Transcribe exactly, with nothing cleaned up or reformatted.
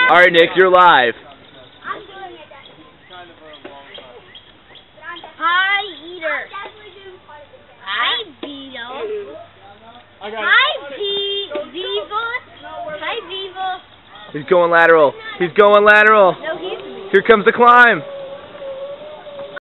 All right, Nick, you're live. I'm doing it. Hi, Eater. Hi, Beetle. Hi, Be Beaver. Hi, Beaver. He's going lateral. He's going lateral. No, he's Here comes the climb.